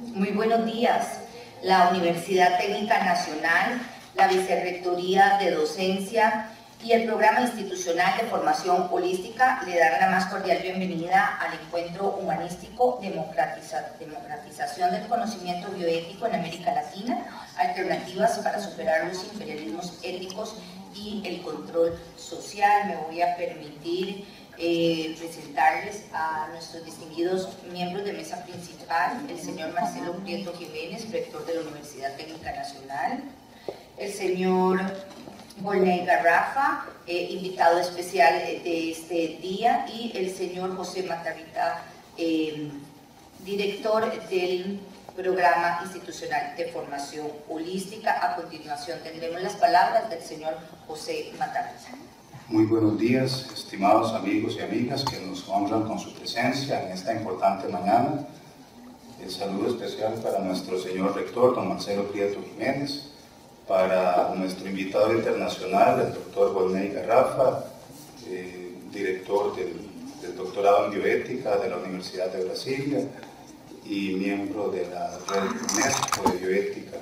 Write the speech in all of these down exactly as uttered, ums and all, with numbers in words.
Muy buenos días. La Universidad Técnica Nacional, la Vicerrectoría de Docencia y el Programa Institucional de Formación Holística le dan la más cordial bienvenida al Encuentro Humanístico Democratiza, Democratización del Conocimiento Bioético en América Latina, alternativas para superar los imperialismos éticos y el control social. Me voy a permitir eh, presentarles a nuestros distinguidos miembros de mesa principal, el señor Marcelo Prieto Jiménez, rector de la Universidad Técnica Nacional, el señor Volney Garrafa, eh, invitado especial de este día, y el señor José Matarrita, eh, director del Programa Institucional de Formación Holística. A continuación tendremos las palabras del señor José Matarrita. Muy buenos días, estimados amigos y amigas que nos honran con su presencia en esta importante mañana. El saludo especial para nuestro señor rector, don Marcelo Prieto Jiménez, para nuestro invitado internacional, el doctor Volney Garrafa, eh, director del, del doctorado en bioética de la Universidad de Brasilia y miembro de la red UNESCO de bioética.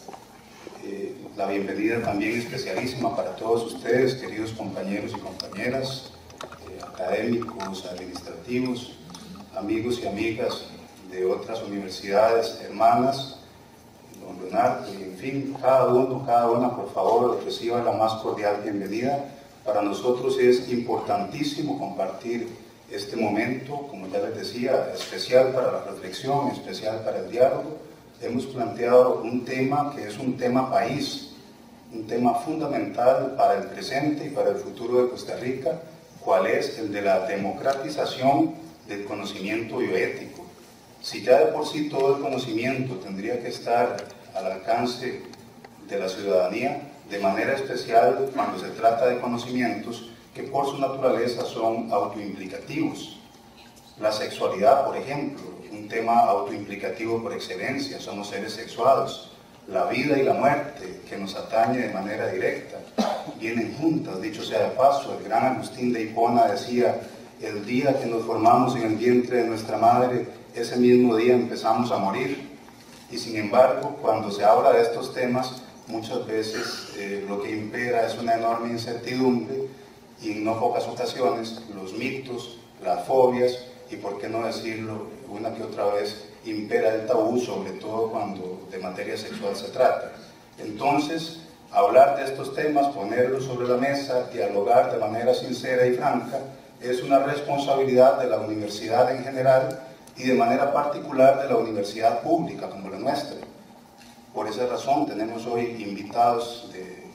Eh, la bienvenida también especialísima para todos ustedes, queridos compañeros y compañeras, eh, académicos, administrativos, amigos y amigas de otras universidades hermanas, don Leonardo, y en fin, cada uno, cada una, por favor, reciba la más cordial bienvenida. Para nosotros es importantísimo compartir este momento, como ya les decía, especial para la reflexión, especial para el diálogo. Hemos planteado un tema que es un tema país, un tema fundamental para el presente y para el futuro de Costa Rica, cuál es el de la democratización del conocimiento bioético. Si ya de por sí todo el conocimiento tendría que estar al alcance de la ciudadanía, de manera especial cuando se trata de conocimientos que por su naturaleza son autoimplicativos. La sexualidad, por ejemplo, un tema autoimplicativo por excelencia, somos seres sexuados. La vida y la muerte, que nos atañe de manera directa, vienen juntas. Dicho sea de paso, el gran Agustín de Hipona decía: el día que nos formamos en el vientre de nuestra madre, ese mismo día empezamos a morir. Y sin embargo, cuando se habla de estos temas, muchas veces eh, lo que impera es una enorme incertidumbre y en no pocas ocasiones los mitos, las fobias y, por qué no decirlo, una que otra vez impera el tabú, sobre todo cuando de materia sexual se trata. Entonces, hablar de estos temas, ponerlos sobre la mesa, dialogar de manera sincera y franca, es una responsabilidad de la universidad en general y de manera particular de la universidad pública como la nuestra. Por esa razón tenemos hoy invitados de,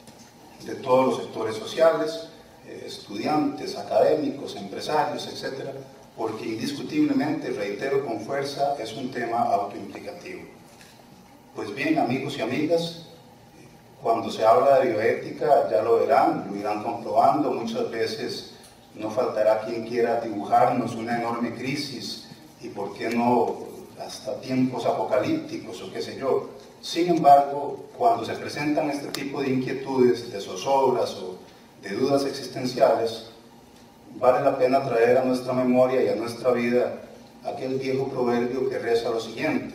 de todos los sectores sociales, eh, estudiantes, académicos, empresarios, etcétera, porque indiscutiblemente, reitero con fuerza, es un tema autoimplicativo. Pues bien, amigos y amigas, cuando se habla de bioética, ya lo verán, lo irán comprobando, muchas veces no faltará quien quiera dibujarnos una enorme crisis y por qué no hasta tiempos apocalípticos o qué sé yo. Sin embargo, cuando se presentan este tipo de inquietudes, de zozobras o de dudas existenciales, vale la pena traer a nuestra memoria y a nuestra vida aquel viejo proverbio que reza lo siguiente: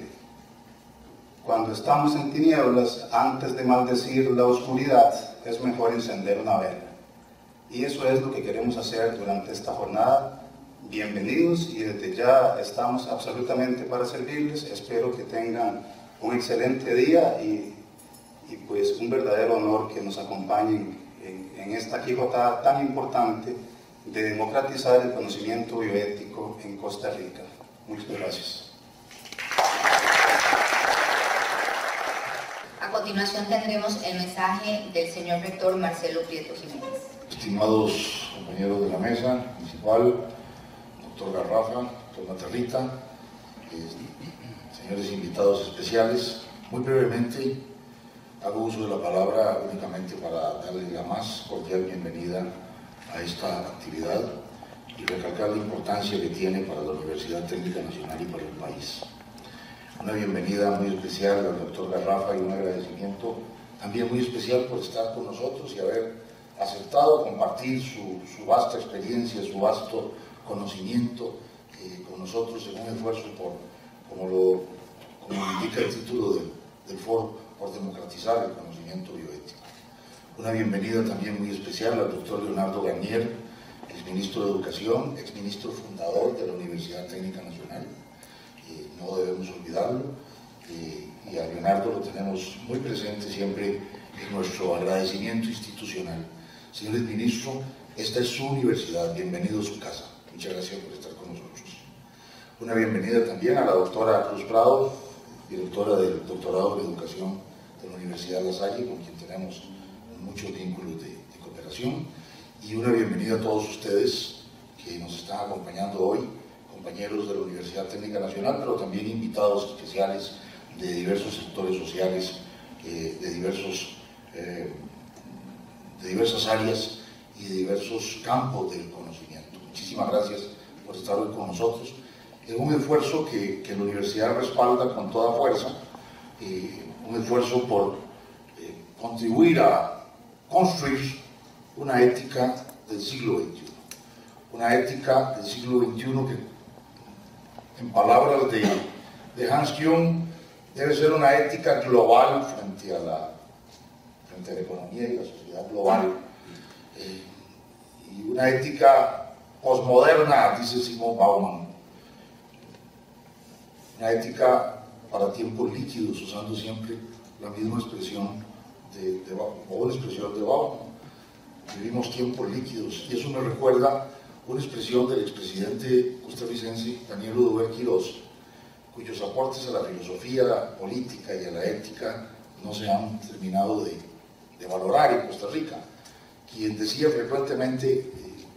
cuando estamos en tinieblas, antes de maldecir la oscuridad, es mejor encender una vela. Y eso es lo que queremos hacer durante esta jornada. Bienvenidos y desde ya estamos absolutamente para servirles. Espero que tengan un excelente día y, y pues un verdadero honor que nos acompañen en, en esta quijotada tan importante de democratizar el conocimiento bioético en Costa Rica. Muchas gracias. A continuación tendremos el mensaje del señor rector Marcelo Prieto Jiménez. Estimados compañeros de la mesa principal, doctor Garrafa, doctor Matarrita, eh, señores invitados especiales, muy brevemente hago uso de la palabra únicamente para darle la más cordial bienvenida a esta actividad y recalcar la importancia que tiene para la Universidad Técnica Nacional y para el país. Una bienvenida muy especial al doctor Garrafa y un agradecimiento también muy especial por estar con nosotros y haber aceptado compartir su, su vasta experiencia, su vasto conocimiento eh, con nosotros en un esfuerzo por, como lo como indica el título del, del foro, por democratizar el conocimiento bioético. Una bienvenida también muy especial al doctor Leonardo Garnier, exministro de Educación, exministro fundador de la Universidad Técnica Nacional, eh, no debemos olvidarlo, eh, y a Leonardo lo tenemos muy presente siempre en nuestro agradecimiento institucional. Señores ministros, esta es su universidad, bienvenido a su casa. Muchas gracias por estar con nosotros. Una bienvenida también a la doctora Cruz Prado, directora del doctorado en Educación de la Universidad La Salle, con quien tenemos muchos vínculos de, de cooperación. Y una bienvenida a todos ustedes que nos están acompañando hoy, compañeros de la Universidad Técnica Nacional, pero también invitados especiales de diversos sectores sociales, eh, de, diversos, eh, de diversas áreas y de diversos campos del conocimiento. Muchísimas gracias por estar hoy con nosotros. Es un esfuerzo que, que la universidad respalda con toda fuerza, eh, un esfuerzo por eh, contribuir a construir una ética del siglo veintiuno. Una ética del siglo veintiuno que, en palabras de, de Hans Kuhn, debe ser una ética global frente a la, frente a la economía y la sociedad global. Eh, y una ética posmoderna, dice Simón Bauman. Una ética para tiempos líquidos, usando siempre la misma expresión de, de Bauman, o una expresión de Bauman. Vivimos tiempos líquidos, y eso me recuerda una expresión del expresidente costarricense Daniel Oduber Quirós, cuyos aportes a la filosofía, a la política y a la ética no se han terminado de, de valorar en Costa Rica, quien decía frecuentemente, eh,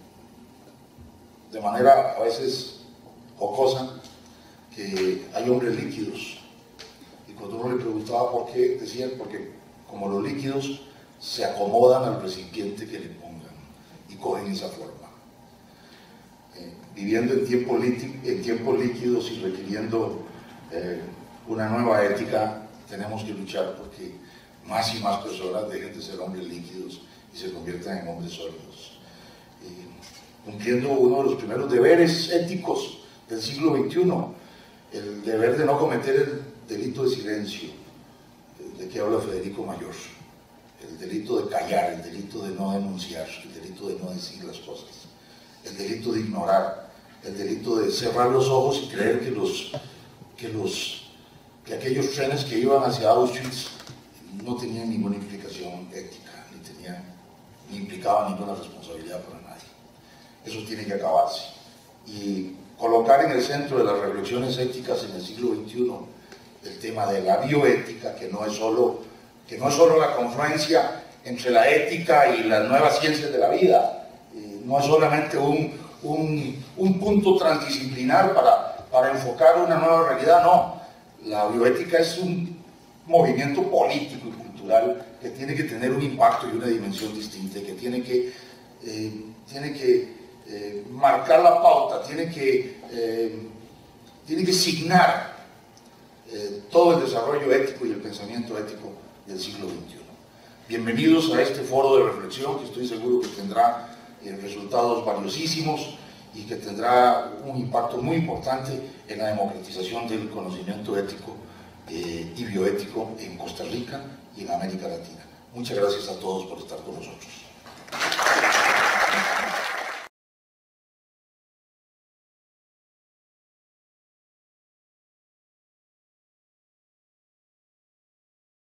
de manera a veces jocosa, que hay hombres líquidos, y cuando uno le preguntaba por qué, decían porque como los líquidos se acomodan al recipiente que le pongan y cogen esa forma. Eh, viviendo en tiempos, en tiempos líquidos y requiriendo eh, una nueva ética, tenemos que luchar porque más y más personas dejen de ser hombres líquidos y se conviertan en hombres sólidos. Eh, cumpliendo uno de los primeros deberes éticos del siglo veintiuno, el deber de no cometer el delito de silencio, de que habla Federico Mayor. El delito de callar, el delito de no denunciar, el delito de no decir las cosas, el delito de ignorar, el delito de cerrar los ojos y creer que, los, que, los, que aquellos trenes que iban hacia Auschwitz no tenían ninguna implicación ética, ni, tenían, ni implicaban ninguna responsabilidad para nadie. Eso tiene que acabarse. Y colocar en el centro de las reflexiones éticas en el siglo veintiuno el tema de la bioética, que no es solo... que no es solo la confluencia entre la ética y las nuevas ciencias de la vida, eh, no es solamente un, un, un punto transdisciplinar para, para enfocar una nueva realidad, no. La bioética es un movimiento político y cultural que tiene que tener un impacto y una dimensión distinta, que tiene que, eh, tiene que eh, marcar la pauta, tiene que, eh, tiene que signar eh, todo el desarrollo ético y el pensamiento ético del siglo veintiuno. Bienvenidos a este foro de reflexión que estoy seguro que tendrá eh, resultados valiosísimos y que tendrá un impacto muy importante en la democratización del conocimiento ético eh, y bioético en Costa Rica y en América Latina. Muchas gracias a todos por estar con nosotros.